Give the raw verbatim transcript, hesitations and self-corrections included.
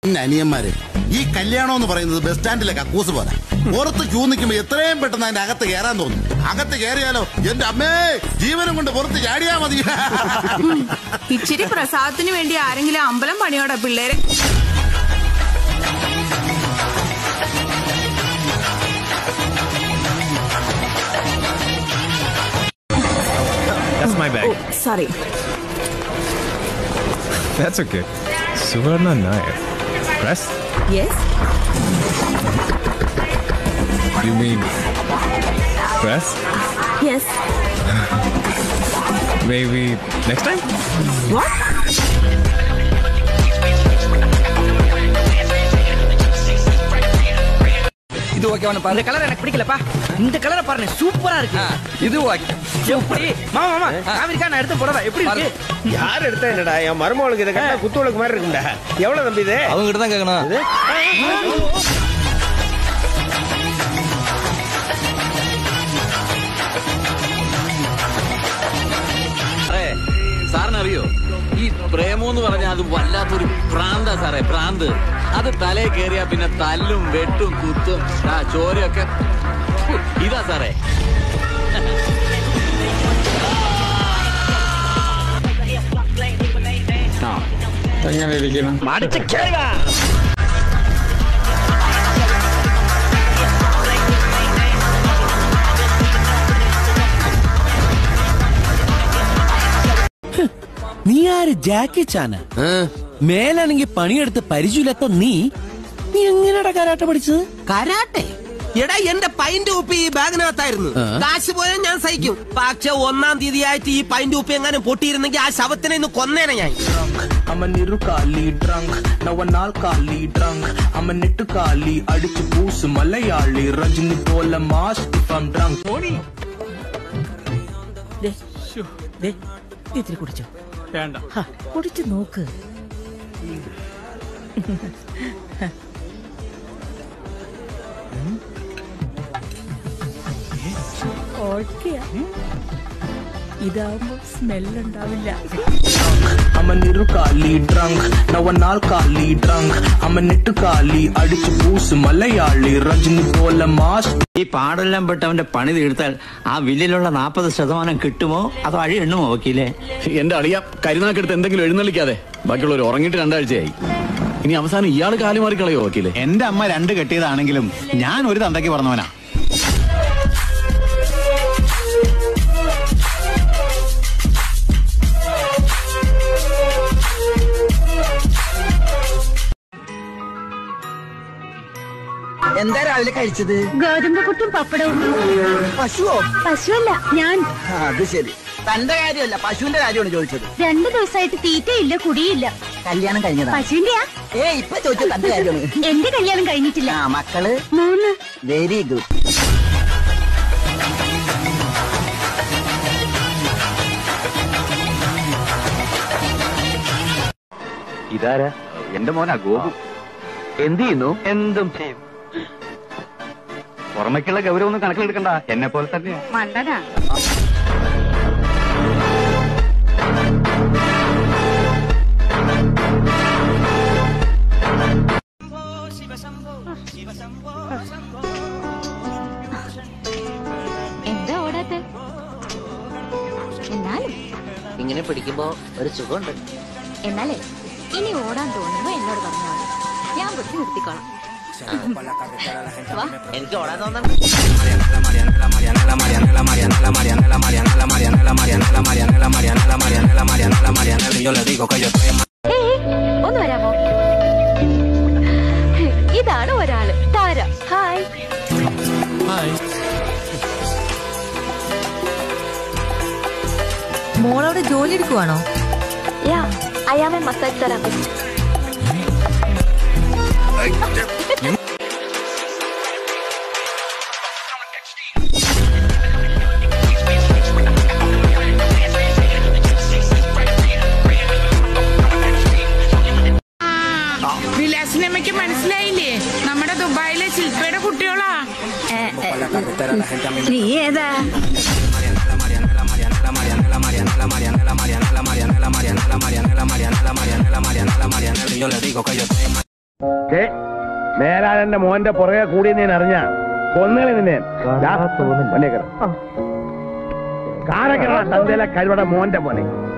അനിയന്മാര് ഈ കല്യാണം എന്ന് പറയുന്നത് ബസ് സ്റ്റാൻഡിലെ കക്കൂസ് പോലെ. പുറത്ത് ക്യൂ നിൽക്കുമ്പോ എത്രയും പെട്ടെന്ന് അതിന്റെ അകത്ത് കയറാൻ തോന്നും. അകത്ത് കയറിയാലോ എന്റെ അമ്മേ ജീവനും കൊണ്ട് പുറത്ത് ചാടിയാ മതി. ഇച്ചിരി പ്രസാദത്തിന് വേണ്ടി ആരെങ്കിലും അമ്പലം പണിയോടെ പിള്ളേരെ. That's my bag. Oh, sorry. That's okay. Suvarna Nair. Press? Yes. You mean press? Yes. Maybe next time? What? இது ஓகே ஒன்னு பாரு. இந்த கலர் எனக்கு பிடிக்கலப்பா. இந்த கலரை பாருங்க சூப்பரா இருக்கு. இது ஓகே. எப்படி மாமா மாமா காவிரிக்கா நான் எடுத்து போடவா எப்படி இருக்கு? யார் எடுத்தா என்னடா என் மருமகளுக்கு இத கட்டா குத்துவளுக்கு மாதிரி இருக்கும்டா. எவ்வளவு தம்பி இது? அவங்க கிட்ட தான் கேட்கணும். അറേ സാറിനറിയോ ഈ പ്രേമം എന്ന് പറഞ്ഞാൽ അത് വല്ലാത്തൊരു പ്രാന്താ സാറേ, പ്രാന്ത്. അത് തലയിൽ കയറിയാ പിന്നെ തല്ലും വെട്ടും കുത്തും ആ ചോരയൊക്കെ ഇതാ സാറേ. എങ്ങനെ ഇരിക്കണം? നീ ആര് ജാക്കി ചാന? മേലാണെങ്കിൽ പണിയെടുത്ത് പരിചയമില്ലാത്ത നീ നീ എങ്ങനെയാ കരാട്ടെ പഠിച്ചത്? കരാട്ടെ എടാ എന്റെ പൈന്റ് ഉപ്പ് ഈ ബാഗിനകത്തായിരുന്നു. കാശ് പോയാൽ ഞാൻ സഹിക്കും. പക്ഷെ ഒന്നാം തീയതി ആയിട്ട് ഈ പൈന്റ് ഉപ്പ് എങ്ങാനും പൊട്ടിയിരുന്നെങ്കിൽ ആ ശവത്തിനെ ഇന്ന് കൊന്നേനെ ഞാൻ. അടിച്ചു പൂസ് മലയാളി രജനി പോലെ മാസ് ഇത്തിരി കുടിച്ചോ? വേണ്ട, കുടിച്ചു നോക്ക്. ഇതാവുമ്പോ സ്മെല്ലുണ്ടാവില്ല. അടിച്ചു പൂസ് മലയാളി രജനി പോലെ മാസ്. ഈ പാടെല്ലാം പെട്ടവന്റെ പണി തീർത്താൽ ആ വില്ലിലുള്ള നാപ്പത് ശതമാനം കിട്ടുമോ അതോ അഴി എണ്ണുമോ വക്കീലേ? എന്റെ അളിയ കരുനാക്കെടുത്ത് എന്തെങ്കിലും എഴുന്നള്ളിക്കാതെ. ബാക്കിയുള്ളവർ ഉറങ്ങിയിട്ട് രണ്ടാഴ്ചയായി. ഇനി അവസാനം ഇയാൾ കാലു മാറിക്കളയോ വക്കീല്? എന്റെ അമ്മ രണ്ട് കെട്ടിയതാണെങ്കിലും ഞാൻ ഒരു തന്തയ്ക്ക് പറഞ്ഞവനാ. എന്താ രാവിലെ കഴിച്ചത്? ഗോതമ്പ് പുട്ടും പപ്പടവും. പശുവോ? പശുവല്ല, ഞാൻ. അത് ശരി. തന്റെ കാര്യമല്ല, പശുവിന്റെ കാര്യമാണ് ചോദിച്ചത്. രണ്ടു ദിവസമായിട്ട് തീറ്റയില്ല കുടിയില്ല. കല്യാണം കഴിഞ്ഞതാ? പശുവിന്റെയാ? ഏ ഇപ്പൊ ചോദിച്ചത് തന്റെ കാര്യമാണ്. എന്റെ കല്യാണം കഴിഞ്ഞിട്ടില്ല. ആ മക്കള്? മൂന്ന്. Very good. ഇതാരാ? എന്റെ മോനാ ഗോപു. എന്ത് ചെയ്യുന്നു? എന്തും ചെയ്യും. പുറമേക്കുള്ള ഗൗരവം ഒന്നും കണക്കിലെടുക്കണ്ട, എന്നെ പോലെ തന്നെയാ. മണ്ടനാ. എന്താ ഓടാത്തെ? എന്നാലും ഇങ്ങനെ പിടിക്കുമ്പോ ഒരു സുഖമുണ്ട്. എന്നാലേ ഇനി ഓടാൻ തോന്നുമ്പോ എന്നോട് പറഞ്ഞാൽ ഞാൻ പിടിച്ച് നിർത്തിക്കോളാം. എനിക്ക് ഓടാൻ തോന്നുന്നു. ഒന്ന് വരാമോ? ഇതാണ് ഒരാള്, താര. ഹായ്. മോളവിടെ ജോലി എടുക്കുവാണോ? Yeah, I am a massage therapist. വിലാസിനമ്മയ്ക്ക് മനസ്സിലായില്ലേ? നമ്മുടെ ദുബായിലെ ശില്പയുടെ കുട്ടികളാ. നീ ഏതാ? Yo le digo que yo estoy മേലാളന്റെ മോന്റെ പുറകെ കൂടി ഞാൻ അറിഞ്ഞ കൊന്നേളെ നിന്നെ കാരക്കട തന്തയിലെ കഴിവട മോന്റെ പോലെ